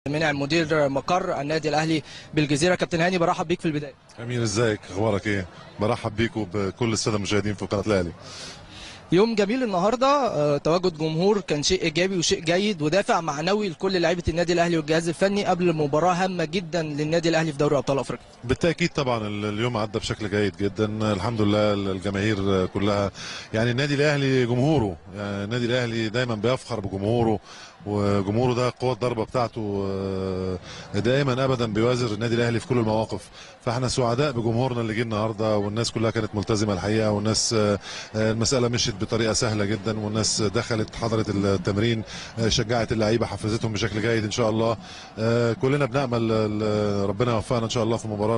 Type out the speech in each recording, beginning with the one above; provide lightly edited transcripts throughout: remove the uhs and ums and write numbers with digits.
منعم مدير مقر النادي الاهلي بالجزيره. كابتن هاني، برحب بيك في البدايه. امير، ازيك؟ اخبارك ايه؟ برحب بيك وبكل الساده المشاهدين في قناه الاهلي. يوم جميل النهارده، تواجد جمهور كان شيء ايجابي وشيء جيد ودافع معنوي لكل لعيبه النادي الاهلي والجهاز الفني قبل مباراه هامه جدا للنادي الاهلي في دوري ابطال افريقيا. بالتاكيد طبعا اليوم عدى بشكل جيد جدا، الحمد لله. الجماهير كلها، يعني النادي الاهلي جمهوره، يعني النادي الاهلي دايما بيفخر بجمهوره، وجمهوره ده قوه الضربه بتاعته دائما ابدا بيوازر النادي الاهلي في كل المواقف. فاحنا سعداء بجمهورنا اللي جه النهارده، والناس كلها كانت ملتزمه الحقيقه، والناس المساله مشيت بطريقه سهله جدا، والناس دخلت حضرت التمرين، شجعت اللعيبه، حفزتهم بشكل جيد ان شاء الله. كلنا بنامل ربنا يوفقنا ان شاء الله في المباراه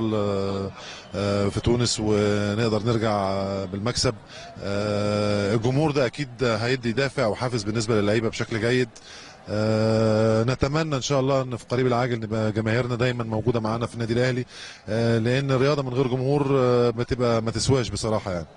في تونس، ونقدر نرجع بالمكسب. الجمهور ده اكيد هيدي دافع وحافز بالنسبه للعيبه بشكل جيد. نتمنى ان شاء الله ان في قريب العاجل نبقى جماهيرنا دايما موجوده معانا في النادي الاهلي، لان الرياضه من غير جمهور بتبقى ما تسواش بصراحه يعني.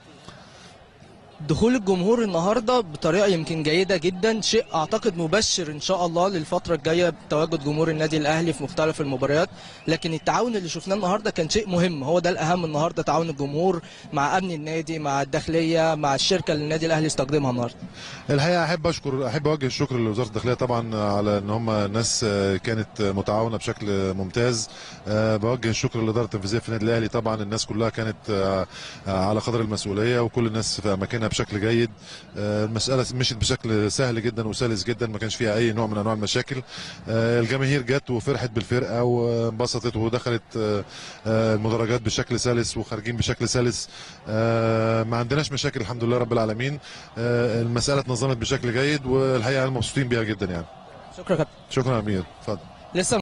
دخول الجمهور النهارده بطريقه يمكن جيده جدا، شيء اعتقد مبشر ان شاء الله للفتره الجايه بتواجد جمهور النادي الاهلي في مختلف المباريات. لكن التعاون اللي شفناه النهارده كان شيء مهم، هو ده الاهم النهارده، تعاون الجمهور مع امن النادي، مع الداخليه، مع الشركه اللي النادي الاهلي استخدمها النهارده. الحقيقه احب اوجه الشكر لوزاره الداخليه طبعا على ان هم الناس كانت متعاونه بشكل ممتاز. بوجه الشكر للاداره التنفيذيه في النادي الاهلي، طبعا الناس كلها كانت على قدر المسؤوليه، وكل الناس في اماكنها بشكل جيد. المساله مشيت بشكل سهل جدا وسلس جدا، ما كانش فيها اي نوع من انواع المشاكل. الجماهير جت وفرحت بالفرقه وانبسطت ودخلت المدرجات بشكل سلس وخارجين بشكل سلس. ما عندناش مشاكل الحمد لله رب العالمين. المساله اتنظمت بشكل جيد، والحقيقه مبسوطين بيها جدا يعني. شكرا كابتن. شكرا يا امير، اتفضل. لسه